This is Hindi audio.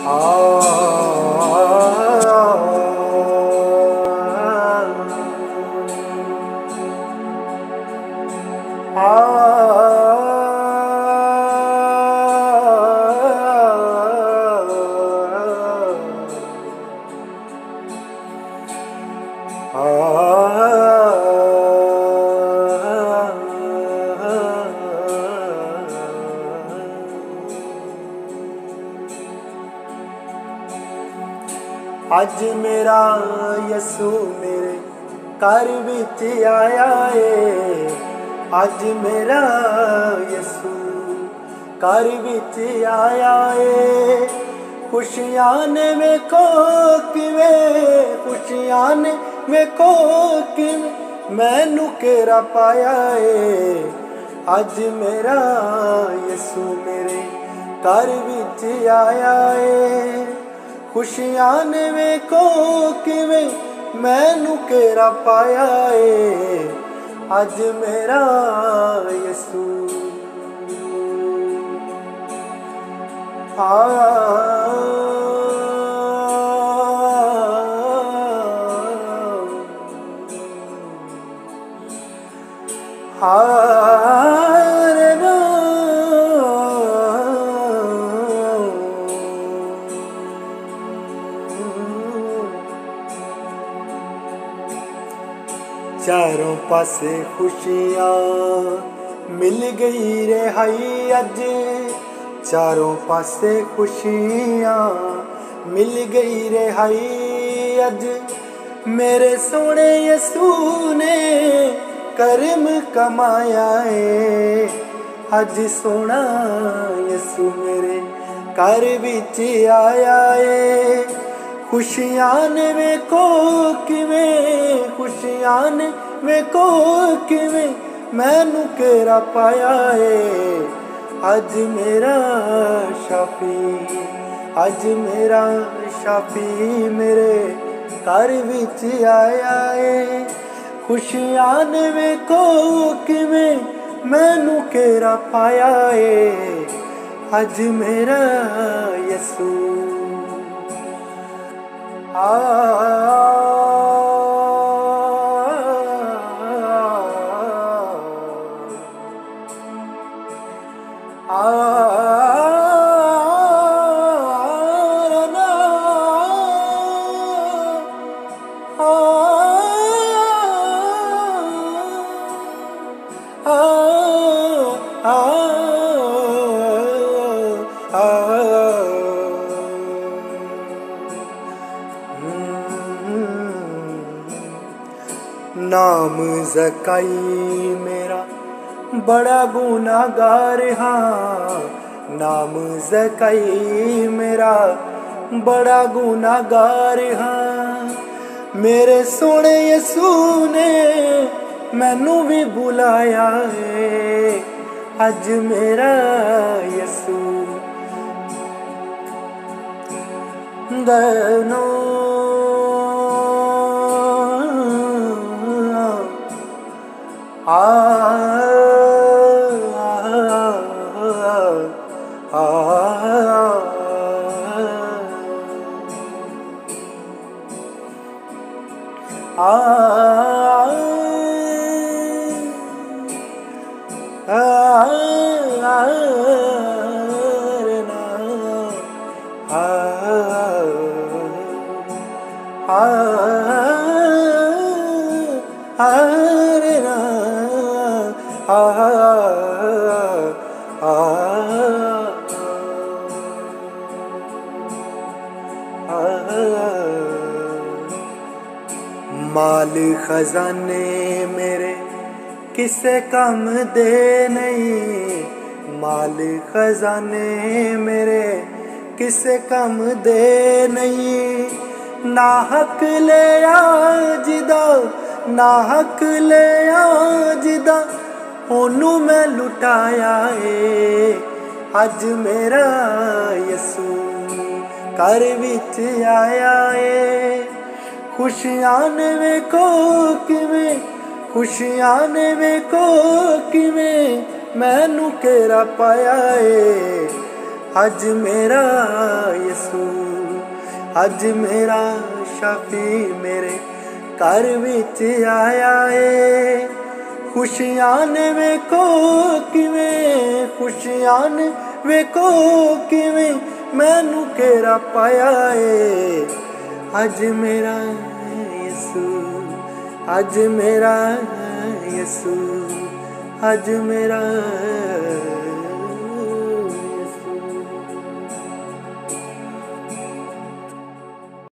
अज मेरा यसू मेरे घर विच आया है। अज मेरा यसू घर विच आया है। खुशियां ने वेखो किवें, खुशियां ने वेखो किवें मैनू घेरा पाया है। अज मेरा यसू मेरे घर विच आया है। खुशियां ने वेखो किवें मैनू घेरा पाया है। अज मेरा यसू चारों पासे खुशियां मिल गई रिहाई अज। चारों पासे खुशियां मिल गई रिहाई अज। मेरे सोने यसू ने करम कमाया है। अज सोना यसू मेरे घर विच आया है। खुशियां ने वेखो किवें, खुशियां ने वेखो किवें मैनू घेरा पाया है। अज मेरा शाफी, अज मेरा शाफी मेरे घर विच आया है। खुशियां ने वेखो किवें मैनू घेरा पाया है। अज मेरा यसू नाम ज़काई मेरा बड़ा गुनाहगार हाँ। नाम ज़काई मेरा बड़ा गुनाहगार हाँ। मेरे सोने यसू ने मैनू भी बुलाया है। अज मेरा यसू दनो माल खजाने मेरे किसे काम दे नहीं। माल खजाने मेरे किसे काम दे नहीं। ना हक ले जिदा, ना हक ले जिदा ओनू मैं लुटाया है। अज मेरा यसू घर विच आया है। खुशियां ने वेखो किवें, खुशियां ने वेखो किवें मैनू घेरा पाया है। अज मेरा यसू, अज मेरा शाफी मेरे घर विच आया है। खुशियां ने वेखो किवें, खुशियां ने वेखो किवें मैनू घेरा पाया है। अज मेरा यसू, अज मेरा यसू, अज मेरा